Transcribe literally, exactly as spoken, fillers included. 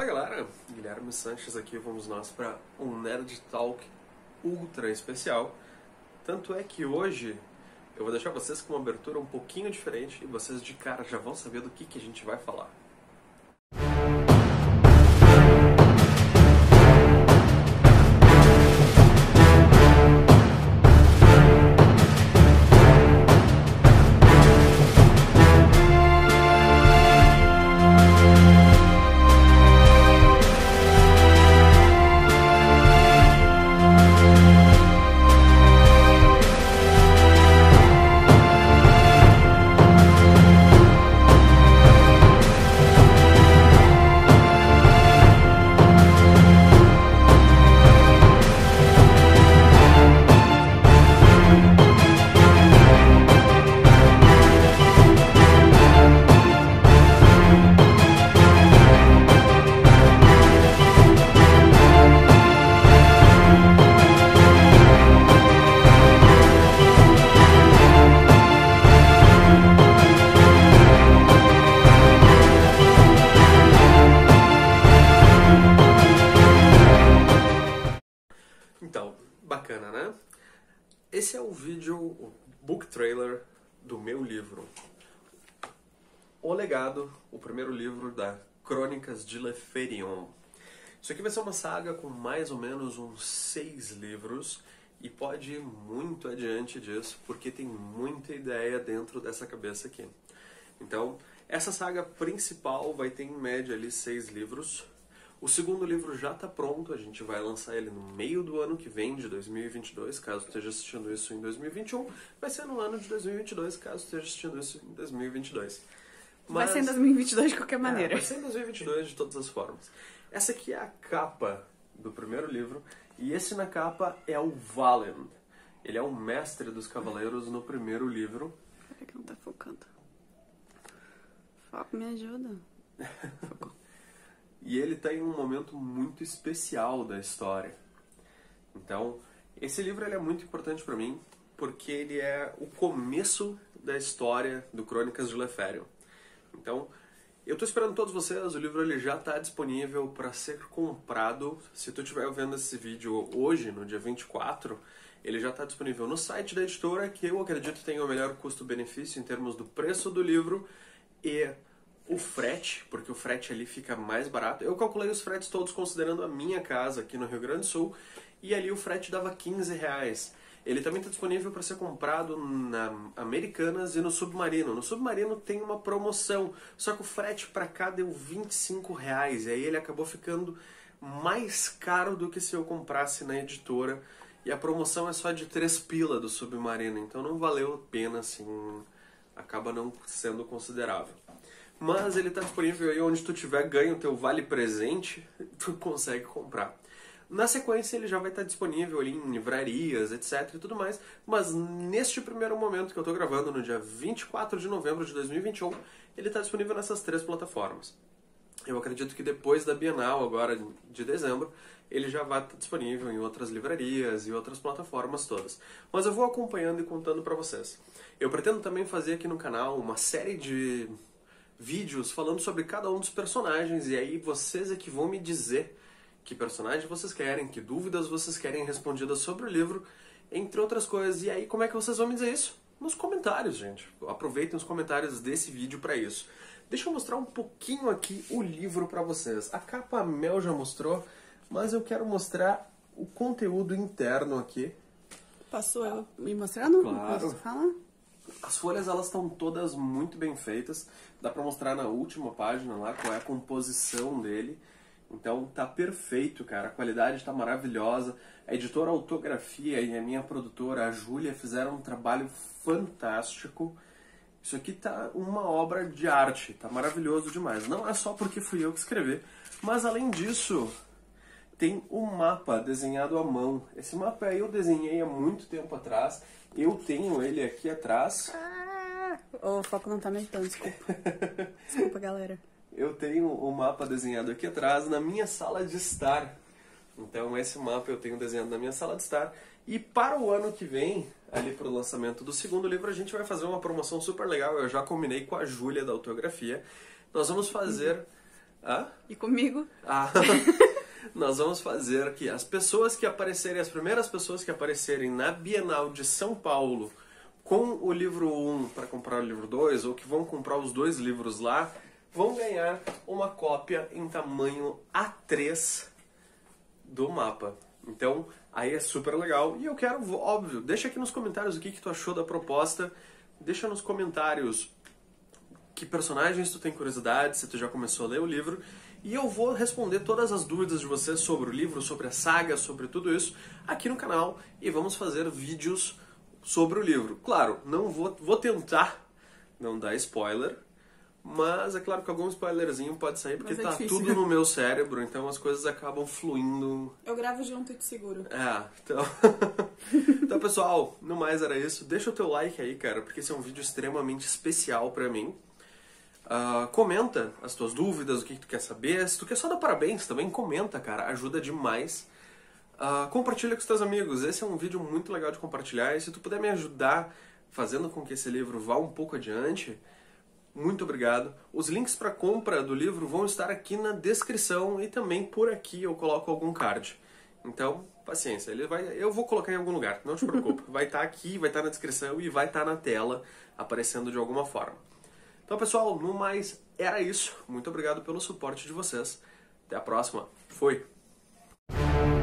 Fala galera, Guilherme Sanches aqui, vamos nós para um Nerd Talk ultra especial. Tanto é que hoje eu vou deixar vocês com uma abertura um pouquinho diferente e vocês de cara já vão saber do que, que a gente vai falar. Então, bacana, né? Esse é o vídeo, o book trailer do meu livro. O Legado, o primeiro livro da Crônicas de Leférion. Isso aqui vai ser uma saga com mais ou menos uns seis livros e pode ir muito adiante disso, porque tem muita ideia dentro dessa cabeça aqui. Então, essa saga principal vai ter em média ali seis livros. O segundo livro já está pronto, a gente vai lançar ele no meio do ano que vem, de dois mil e vinte e dois, caso esteja assistindo isso em dois mil e vinte e um. Vai ser no ano de dois mil e vinte e dois, caso esteja assistindo isso em dois mil e vinte e dois. Mas, vai ser em dois mil e vinte e dois de qualquer maneira. É, vai ser em dois mil e vinte e dois de todas as formas. Essa aqui é a capa do primeiro livro, e esse na capa é o Valen. Ele é o mestre dos cavaleiros no primeiro livro. Peraí que não tá focando. Foco, me ajuda. Focou. E ele está em um momento muito especial da história. Então, esse livro ele é muito importante para mim, porque ele é o começo da história do Crônicas de Leférion. Então, eu estou esperando todos vocês, o livro ele já está disponível para ser comprado. Se tu estiver vendo esse vídeo hoje, no dia vinte e quatro, ele já está disponível no site da editora, que eu acredito tenha o melhor custo-benefício em termos do preço do livro e o frete, porque o frete ali fica mais barato. Eu calculei os fretes todos considerando a minha casa aqui no Rio Grande do Sul, e ali o frete dava quinze reais. Ele também está disponível para ser comprado na Americanas e no Submarino. No Submarino tem uma promoção, só que o frete para cá deu vinte e cinco reais, e aí ele acabou ficando mais caro do que se eu comprasse na editora, e a promoção é só de três pila do Submarino, então não valeu a pena, assim, acaba não sendo considerável. Mas ele está disponível aí onde tu tiver ganho o teu vale presente, tu consegue comprar. Na sequência ele já vai estar disponível ali em livrarias, etc e tudo mais, mas neste primeiro momento que eu estou gravando, no dia vinte e quatro de novembro de dois mil e vinte e um, ele está disponível nessas três plataformas. Eu acredito que depois da Bienal, agora de dezembro, ele já vai estar disponível em outras livrarias e outras plataformas todas. Mas eu vou acompanhando e contando para vocês. Eu pretendo também fazer aqui no canal uma série de vídeos falando sobre cada um dos personagens, e aí vocês é que vão me dizer que personagem vocês querem, que dúvidas vocês querem respondidas sobre o livro, entre outras coisas. E aí como é que vocês vão me dizer isso? Nos comentários, gente. Aproveitem os comentários desse vídeo para isso. Deixa eu mostrar um pouquinho aqui o livro para vocês. A capa a Mel já mostrou, mas eu quero mostrar o conteúdo interno aqui. Posso eu me mostrando? Claro. Posso falar? As folhas elas estão todas muito bem feitas. Dá pra mostrar na última página lá qual é a composição dele. Então tá perfeito, cara. A qualidade tá maravilhosa. A editora Autografia e a minha produtora, a Júlia, fizeram um trabalho fantástico. Isso aqui tá uma obra de arte. Tá maravilhoso demais. Não é só porque fui eu que escrevi, mas além disso, tem um mapa desenhado à mão. Esse mapa aí eu desenhei há muito tempo atrás. Eu tenho ele aqui atrás. Ah, o foco não tá me ajudando, desculpa. Desculpa, galera. Eu tenho o mapa desenhado aqui atrás na minha sala de estar. Então esse mapa eu tenho desenhado na minha sala de estar. E para o ano que vem, ali para o lançamento do segundo livro, a gente vai fazer uma promoção super legal. Eu já combinei com a Júlia da Autografia. Nós vamos fazer Hã? E comigo? Ah, nós vamos fazer aqui as pessoas que aparecerem, as primeiras pessoas que aparecerem na Bienal de São Paulo com o livro um para comprar o livro dois, ou que vão comprar os dois livros lá, vão ganhar uma cópia em tamanho A três do mapa. Então, aí é super legal. E eu quero, óbvio, deixa aqui nos comentários o que, que tu achou da proposta. Deixa nos comentários que personagens tu tem curiosidade, se tu já começou a ler o livro. E eu vou responder todas as dúvidas de vocês sobre o livro, sobre a saga, sobre tudo isso, aqui no canal. E vamos fazer vídeos sobre o livro. Claro, não vou, vou tentar não dar spoiler, mas é claro que algum spoilerzinho pode sair, porque é tá difícil. tudo no meu cérebro, então as coisas acabam fluindo. Eu gravo junto e te seguro. É, então... então, pessoal, no mais era isso. Deixa o teu like aí, cara, porque esse é um vídeo extremamente especial pra mim. Uh, comenta as tuas dúvidas, o que, que tu quer saber. Se tu quer só dar parabéns também, comenta, cara, ajuda demais. Uh, compartilha com os teus amigos, esse é um vídeo muito legal de compartilhar. E se tu puder me ajudar fazendo com que esse livro vá um pouco adiante, muito obrigado. Os links para compra do livro vão estar aqui na descrição e também por aqui eu coloco algum card. Então, paciência, ele vai, eu vou colocar em algum lugar, não te preocupe. Vai estar aqui, vai estar na descrição e vai estar na tela, aparecendo de alguma forma. Então, pessoal, no mais, era isso. Muito obrigado pelo suporte de vocês. Até a próxima. Fui!